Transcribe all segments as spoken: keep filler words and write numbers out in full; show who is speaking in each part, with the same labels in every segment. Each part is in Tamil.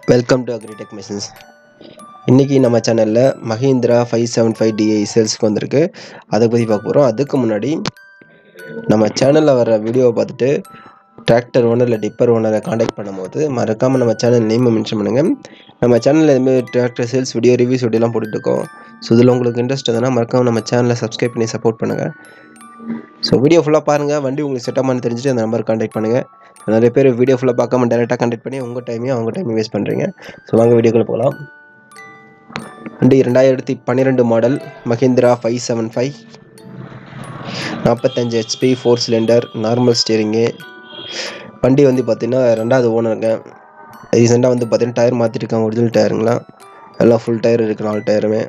Speaker 1: Welcome to agritech machines. இன்றைக்கி நம்ம சேனலில் Mahindra five seven five DI சேல்ஸுக்கு வந்திருக்கு. அதை பற்றி பார்க்க போகிறோம். அதுக்கு முன்னாடி நம்ம சேனலில் வர வீடியோவை பார்த்துட்டு டிராக்டர் ஓனர் இல்லை டிப்பர் ஓனரை காண்டாக்ட் பண்ணும்போது மறக்காமல் நம்ம சேனல் நேமை மென்ஷன் பண்ணுங்கள். நம்ம சேனலில் இதுமாதிரி டிராக்டர் சேல்ஸ் வீடியோ ரிவ்யூஸ் வீடியோலாம் போட்டுட்ருக்கோம். ஸோ இதில் உங்களுக்கு இன்ட்ரெஸ்ட் எதுனா மறக்காமல் நம்ம சேனலை சப்ஸ்கிரைப் பண்ணி சப்போர்ட் பண்ணுங்கள். ஸோ வீடியோ ஃபுல்லாக பாருங்கள். வண்டி உங்களுக்கு செட்டமானு தெரிஞ்சுட்டு அந்த நம்பர் காண்டாக்ட் பண்ணுங்கள். நிறைய பேர் வீடியோ ஃபுல்லாக பார்க்காம டேரெக்டாக காண்டாக்ட் பண்ணி உங்கள் டைமையும் அவங்க டைமையும் வேஸ்ட் பண்ணுறீங்க. ஸோ வாங்க வீடியோக்குள்ளே போகலாம். வண்டி ரெண்டாயிரத்தி பன்னிரெண்டு model Mahindra five seven five நாற்பத்தஞ்சு HP four cylinder normal steering. வண்டி வந்து பார்த்திங்கன்னா ரெண்டாவது ஓனருங்க. ரீசெண்டாக வந்து பார்த்திங்கன்னா டயர் மாற்றிருக்காங்க. ஒரிஜினல் டயருங்களா எல்லாம் ஃபுல் டயர் இருக்குது. நாலு டயருமே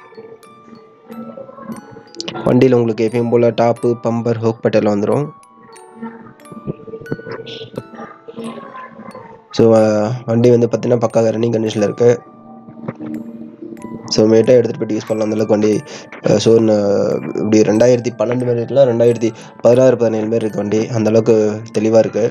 Speaker 1: வண்டியில் உங்களுக்கு எப்பயும் போல் டாப்பு பம்பர் ஹோக் பட்டெல்லாம் வந்துடும். ஸோ வண்டி வந்து பார்த்திங்கன்னா பக்காவாக ரன்னிங் கண்டிஷனில் இருக்குது. ஸோ மேட்டாக எடுத்துகிட்டு போய்ட்டு யூஸ் பண்ணலாம். அந்தளவுக்கு வண்டி ஸோ இப்படி ரெண்டாயிரத்தி பன்னெண்டு மாரி இருக்கலாம், ரெண்டாயிரத்தி பதினாறு பதினேழு மாரி இருக்குது வண்டி. அந்தளவுக்கு தெளிவாக இருக்குது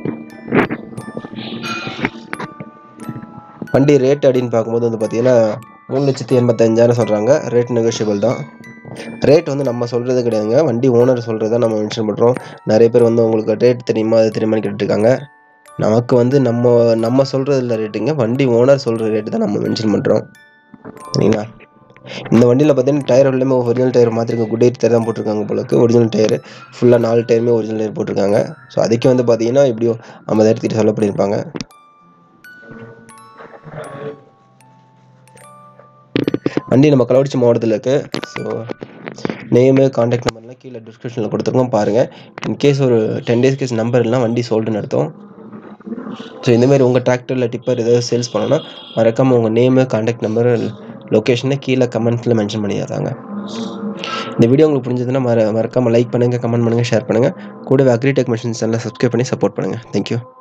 Speaker 1: வண்டி. ரேட் அப்படின்னு பார்க்கும்போது வந்து பார்த்திங்கன்னா மூணு லட்சத்தி எண்பத்தஞ்சாயிரம் சொல்கிறாங்க. ரேட் நெகோஷியபிள் தான். ரேட் வந்து நம்ம சொல்கிறது கிடையாதுங்க, வண்டி ஓனர் சொல்கிறது தான் நம்ம மென்ஷன் பண்ணுறோம். நிறைய பேர் வந்து உங்களுக்கு ரேட் தெரியுமா அது தெரியுமான்னு கேட்டுருக்காங்க. நமக்கு வந்து நம்ம நம்ம சொல்கிறது இல்லை ரேட்டுங்க, வண்டி ஓனர் சொல்கிற ரேட்டு தான் நம்ம மென்ஷன் பண்ணுறோம். சரிங்களா? இந்த வண்டியில் பார்த்தீங்கன்னா டயர் எல்லாமே ஒரிஜினல் டயர் மாற்றிருக்காங்க. குட் டயர் தான் போட்டிருக்காங்க போலக்கு. ஒரிஜினல் டயர் ஃபுல்லாக நாலு டயருமே ஒரிஜினல் டயர் போட்டிருக்காங்க. ஸோ அதுக்கு வந்து பார்த்தீங்கன்னா எப்படியோ ஐம்பதாயிரத்தி சொல்ல பண்ணியிருப்பாங்க. வண்டி நம்ம கள்ளக்குறிச்சி மாவட்டத்தில் இருக்குது. ஸோ நேமு கான்டாக்ட் நம்பர்லாம் கீழே டிஸ்கிரிப்ஷனில் கொடுத்துருக்கோம், பாருங்கள். இன்கேஸ் ஒரு டென் டேஸ் கேஸ் நம்பர் இல்லைனா வண்டி சோல்டுன்னு அர்த்தம். ஸோ இந்தமாரி உங்கள் டிராக்டரில் டிப்பர் ஏதாவது சேல்ஸ் பண்ணோன்னா மறக்காமல் உங்கள் நேமு கான்டாக்ட் நம்பர் லொக்கேஷனை கீழே கமெண்ட்ஸில் மென்ஷன் பண்ணிடுறாங்க. இந்த வீடியோ உங்களுக்கு புரிஞ்சதுன்னா மற மறக்காமல் லைக் பண்ணுங்கள், கமெண்ட் பண்ணுங்கள், ஷேர் பண்ணுங்கள். கூடவே அக்ரிடெக் மிஷின்ஸ் சேனலை சப்ஸ்கிரைப் பண்ணி சப்போர்ட் பண்ணுங்கள். தேங்க்யூ.